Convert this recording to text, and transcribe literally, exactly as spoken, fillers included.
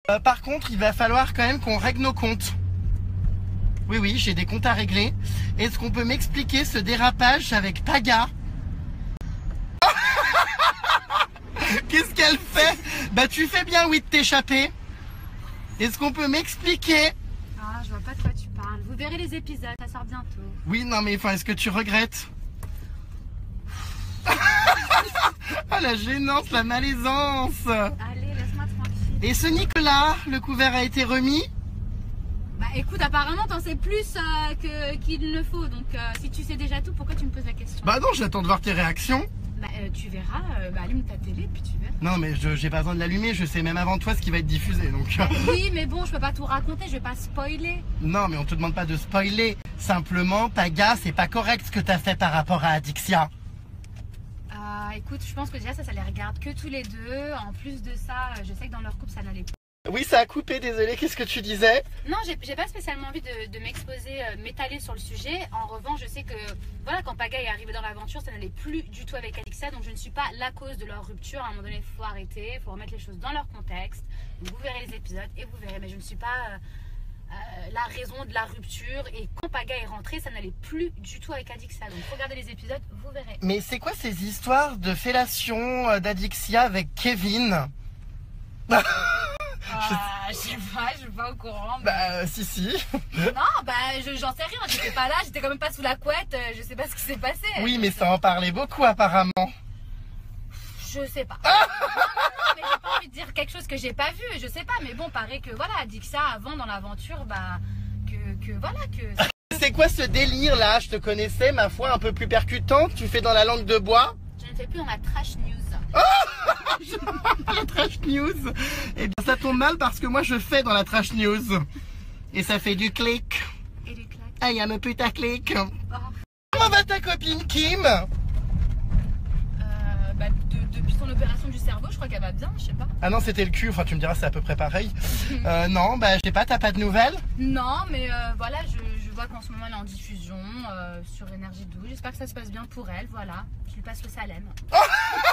Euh, par contre, il va falloir quand même qu'on règle nos comptes. Oui, oui, j'ai des comptes à régler. Est-ce qu'on peut m'expliquer ce dérapage avec Paga? Qu'est-ce qu'elle fait? Bah tu fais bien, oui, de t'échapper. Est-ce qu'on peut m'expliquer? Ah, je vois pas de quoi tu parles. Vous verrez les épisodes, ça sort bientôt. Oui, non, mais enfin, est-ce que tu regrettes? Ah, la gênance, la malaisance. Allez, laisse-moi tranquille. Et ce Nicolas, le couvert a été remis? Bah écoute, apparemment t'en sais plus euh, que qu'il ne faut. Donc euh, si tu sais déjà tout, pourquoi tu me poses la question? Bah non, j'attends de voir tes réactions. Bah euh, tu verras, euh, bah allume ta télé puis tu verras. Non, mais je j'ai pas besoin de l'allumer, je sais même avant toi ce qui va être diffusé, donc... Bah, oui, mais bon, je peux pas tout raconter, je vais pas spoiler. Non, mais on te demande pas de spoiler. Simplement, Paga, c'est pas correct ce que t'as fait par rapport à Adixia. Euh, écoute, je pense que déjà ça, ça les regarde que tous les deux. En plus de ça, je sais que dans leur couple ça n'allait pas. Oui, ça a coupé, désolé, qu'est-ce que tu disais? Non, j'ai pas spécialement envie de, de m'exposer, euh, m'étaler sur le sujet. En revanche, je sais que voilà, quand Paga est arrivé dans l'aventure, ça n'allait plus du tout avec Adixia. Donc je ne suis pas la cause de leur rupture. À un moment donné, il faut arrêter, il faut remettre les choses dans leur contexte. Donc, vous verrez les épisodes et vous verrez. Mais je ne suis pas euh, euh, la raison de la rupture. Et quand Paga est rentré, ça n'allait plus du tout avec Adixia. Donc regardez les épisodes, vous verrez. Mais c'est quoi ces histoires de fellation euh, d'Adixia avec Kevin? Ah, je sais pas, je suis pas au courant. Mais... Bah, euh, si, si. Non, bah, j'en sais rien. J'étais pas là, j'étais quand même pas sous la couette. euh, Je sais pas ce qui s'est passé. Oui, mais ça en parlait beaucoup, apparemment. Je sais pas. Non, non, non, mais j'ai pas envie de dire quelque chose que j'ai pas vu. Je sais pas, mais bon, paraît que voilà, Adixia avant dans l'aventure, bah, que, que voilà, que. C'est quoi ce délire là? Je te connaissais, ma foi, un peu plus percutante. Tu fais dans la langue de bois? Je ne fais plus dans la trash news. La trash news. Eh bien, ça tombe mal parce que moi je fais dans la trash news. Et ça fait du clic. Et du claques. Ah, y'a me putain clic. Oh. Comment va ta copine Kim? Euh, bah, de- depuis son opération du cerveau, je crois qu'elle va bien, je sais pas. Ah non, c'était le cul. Enfin, tu me diras, c'est à peu près pareil. Euh, non, bah, je sais pas, t'as pas de nouvelles? Non, mais euh, voilà, je, je vois qu'en ce moment elle est en diffusion euh, sur Énergie douze. J'espère que ça se passe bien pour elle, voilà. Je lui passe le salem.